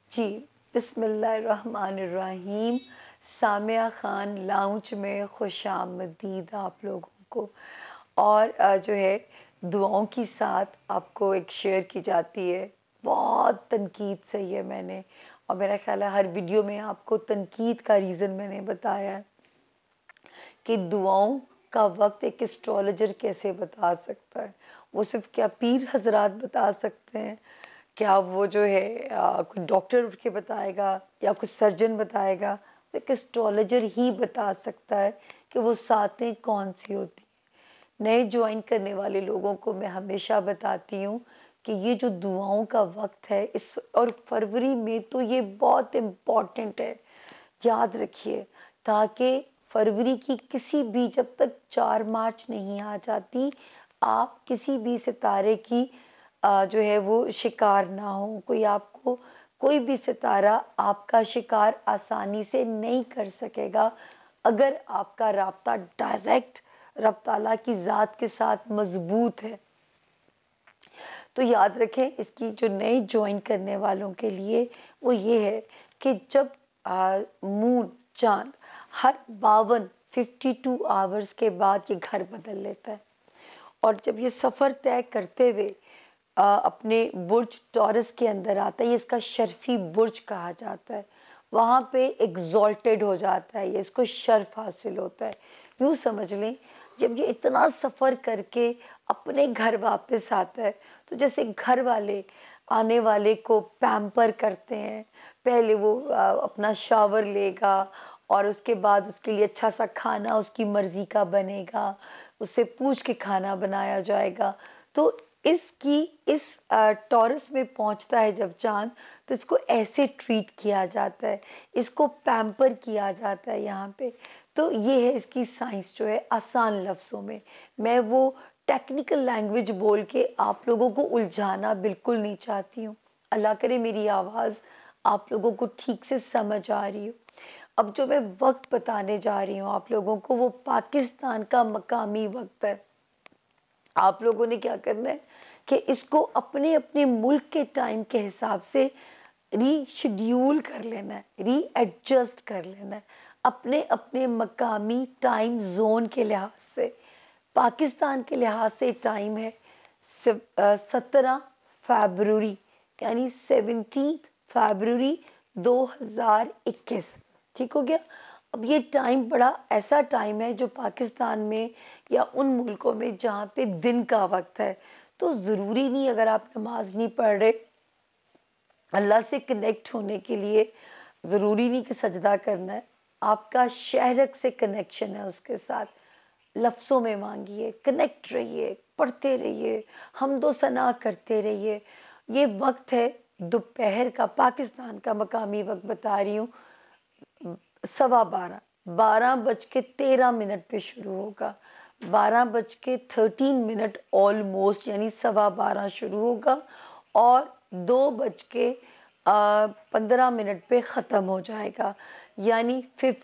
जी, बिस्मिल्लाहिर्रहमानिर्रहीम। सामिया खान लाउंज में खुशामदीद आप लोगों को। और जो है दुआओं के साथ आपको एक शेयर की जाती है। बहुत तनकीद सही है मैंने, और मेरा ख़्याल है हर वीडियो में आपको तनकीद का रीज़न मैंने बताया है कि दुआओं का वक्त एक एस्ट्रोलॉजर कैसे बता सकता है। वो सिर्फ क्या पीर हजरात बता सकते हैं, क्या वो जो है कोई डॉक्टर उठ के बताएगा या कुछ सर्जन बताएगा। एक एस्ट्रोलॉजर ही बता सकता है कि वो सातें कौन सी होती हैं। नए ज्वाइन करने वाले लोगों को मैं हमेशा बताती हूँ कि ये जो दुआओं का वक्त है इस और फरवरी में तो ये बहुत इम्पॉर्टेंट है, याद रखिए। ताकि फरवरी की किसी भी, जब तक 4 मार्च नहीं आ जाती, आप किसी भी सितारे की जो है वो शिकार ना हो। कोई आपको, कोई भी सितारा आपका शिकार आसानी से नहीं कर सकेगा अगर आपका राब्ता डायरेक्ट रब ताला की ज़ात के साथ मजबूत है। तो याद रखें, इसकी जो नए ज्वाइन करने वालों के लिए वो ये है कि जब मून चाँद हर 52 आवर्स के बाद ये घर बदल लेता है, और जब ये सफ़र तय करते हुए अपने बुर्ज टॉरस के अंदर आता है, ये इसका शर्फी बुर्ज कहा जाता है, वहाँ पे एग्जॉल्टेड हो जाता है, ये इसको शर्फ हासिल होता है। यूँ समझ लें, जब ये इतना सफ़र करके अपने घर वापस आता है, तो जैसे घर वाले आने वाले को पैम्पर करते हैं। पहले वो अपना शावर लेगा, और उसके बाद उसके लिए अच्छा सा खाना उसकी मर्ज़ी का बनेगा, उससे पूछ के खाना बनाया जाएगा। तो इसकी इस टॉरस में पहुंचता है जब चाँद, तो इसको ऐसे ट्रीट किया जाता है, इसको पैम्पर किया जाता है यहाँ पे। तो ये है इसकी साइंस जो है आसान लफ्ज़ों में। मैं वो टेक्निकल लैंग्वेज बोल के आप लोगों को उलझाना बिल्कुल नहीं चाहती हूँ। अल्लाह करे मेरी आवाज़ आप लोगों को ठीक से समझ आ रही हो। अब जो मैं वक्त बताने जा रही हूँ आप लोगों को, वो पाकिस्तान का मकामी वक्त है। आप लोगों ने क्या करना है कि इसको अपने अपने मुल्क के टाइम के हिसाब से रीशेड्यूल कर लेना है, रीएडजस्ट कर लेना है अपने अपने मकामी टाइम जोन के लिहाज से। पाकिस्तान के लिहाज से टाइम है 17 फरवरी, यानी 17 फरवरी 2021। ठीक हो गया। अब ये टाइम बड़ा ऐसा टाइम है जो पाकिस्तान में या उन मुल्कों में जहाँ पे दिन का वक्त है। तो ज़रूरी नहीं, अगर आप नमाज नहीं पढ़ रहे, अल्लाह से कनेक्ट होने के लिए ज़रूरी नहीं कि सजदा करना है। आपका शहरक से कनेक्शन है, उसके साथ लफ्ज़ों में मांगिए, कनेक्ट रहिए, पढ़ते रहिए, हमदो सना करते रहिए। ये वक्त है दोपहर का, पाकिस्तान का मकामी वक्त बता रही हूँ, 12:15, 12:13 पे शुरू होगा, 12:13 ऑलमोस्ट, यानी 12:15 शुरू होगा, और 2:15 पे ख़त्म हो जाएगा, यानी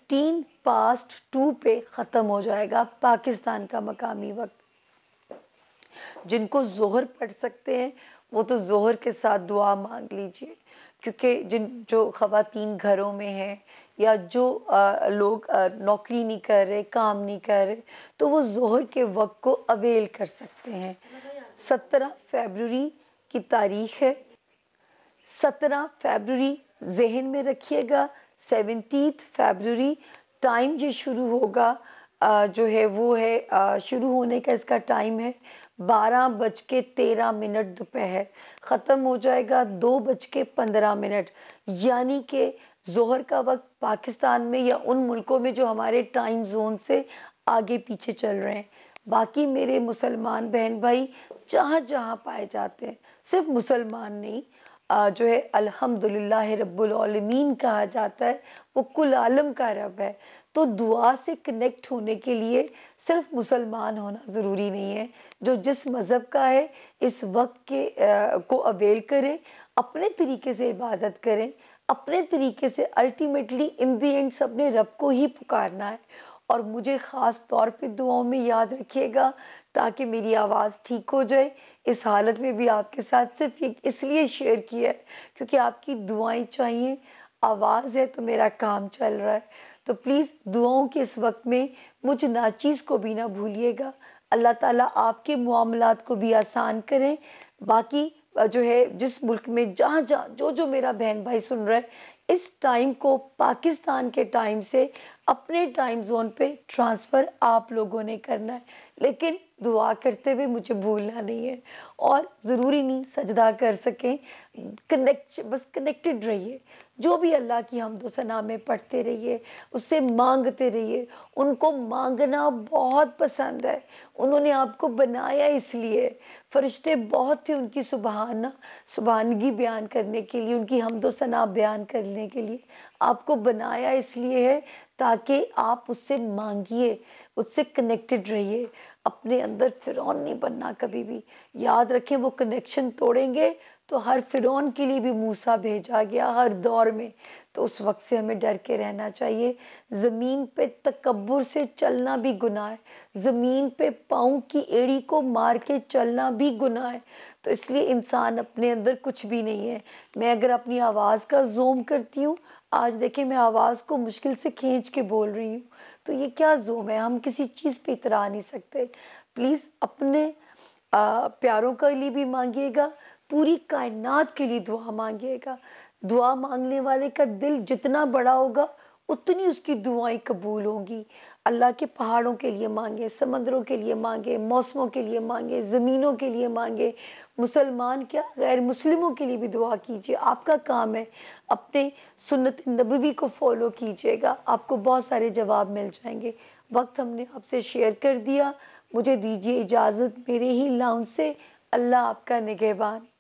2 पे ख़त्म हो जाएगा पाकिस्तान का मकामी वक्त। जिनको ज़ोहर पढ़ सकते हैं वो तो ज़ोहर के साथ दुआ मांग लीजिए, क्योंकि जो ख़वातीन घरों में हैं या जो लोग नौकरी नहीं कर रहे, काम नहीं कर रहे, तो वो ज़ोहर के वक्त को अवेल कर सकते हैं। 17 फरवरी की तारीख़ है, 17 फरवरी जहन में रखिएगा। 17 फरवरी टाइम जो शुरू होगा जो है वो है शुरू होने का इसका टाइम है 12:13 दोपहर, ख़त्म हो जाएगा 2:15, यानी कि ज़ोहर का वक्त पाकिस्तान में या उन मुल्कों में जो हमारे टाइम जोन से आगे पीछे चल रहे हैं। बाकी मेरे मुसलमान बहन भाई जहाँ जहाँ पाए जाते हैं, सिर्फ मुसलमान नहीं, जो है अल्हम्दुलिल्लाह रब्बुल आलमीन कहा जाता है, वो कुल आलम का रब है। तो दुआ से कनेक्ट होने के लिए सिर्फ मुसलमान होना ज़रूरी नहीं है। जो जिस मज़हब का है इस वक्त के को अवेल करें, अपने तरीके से इबादत करें, अपने तरीके से। अल्टीमेटली इन द एंड सबने रब को ही पुकारना है। और मुझे ख़ास तौर पे दुआओं में याद रखिएगा, ताकि मेरी आवाज़ ठीक हो जाए। इस हालत में भी आपके साथ सिर्फ़ ये इसलिए शेयर किया है क्योंकि आपकी दुआएँ चाहिए। आवाज़ है तो मेरा काम चल रहा है। तो प्लीज़ दुआओं के इस वक़्त में मुझ नाचीज़ को भी ना भूलिएगा। अल्लाह ताला आपके मामलात को भी आसान करें। बाकी जो है जिस मुल्क में जहाँ-जहाँ जो-जो मेरा बहन-भाई सुन रहा है, इस टाइम को पाकिस्तान के टाइम से अपने टाइम ज़ोन पे ट्रांसफ़र आप लोगों ने करना है। लेकिन दुआ करते हुए मुझे भूलना नहीं है और ज़रूरी नहीं सजदा कर सकें, बस कनेक्टेड रहिए। जो भी अल्लाह की हम्दो सना में पढ़ते रहिए, उससे माँगते रहिए। उनको माँगना बहुत पसंद है। उन्होंने आपको बनाया इसलिए, फ़रिश्ते बहुत थे उनकी सुबहानगी बयान करने के लिए, उनकी हम्दो सना बयान करने के लिए। आपको बनाया इसलिए है ताकि आप उससे माँगिए, उससे कनेक्टेड रहिए। अपने अंदर फ़िरौन नहीं बनना कभी भी। याद रखें वो कनेक्शन तोड़ेंगे तो हर फ़िरौन के लिए भी मूसा भेजा गया हर दौर में। तो उस वक़्त से हमें डर के रहना चाहिए। ज़मीन पे तकब्बुर से चलना भी गुनाह है। ज़मीन पे पाँव की एड़ी को मार के चलना भी गुनाह है। तो इसलिए इंसान अपने अंदर कुछ भी नहीं है। मैं अगर अपनी आवाज़ का ज़ूम करती हूँ, आज देखिए मैं आवाज़ को मुश्किल से खींच के बोल रही हूँ। तो ये क्या ज़ूम है? हम किसी चीज़ पे इतरा नहीं सकते। प्लीज़ अपने प्यारों के लिए भी माँगिएगा, पूरी कायनात के लिए दुआ माँगिएगा। दुआ माँगने वाले का दिल जितना बड़ा होगा, उतनी उसकी दुआएँ कबूल होंगी। अल्लाह के पहाड़ों के लिए माँगे, समंदरों के लिए माँगे, मौसमों के लिए माँगे, ज़मीनों के लिए माँगे। मुसलमान क्या गैर मुस्लिमों के लिए भी दुआ कीजिए। आपका काम है, अपने सुन्नत नबवी को फ़ॉलो कीजिएगा, आपको बहुत सारे जवाब मिल जाएँगे। वक़्त हमने आपसे शेयर कर दिया। मुझे दीजिए इजाज़त मेरे ही लाउंज से। अल्लाह आपका निगहबान।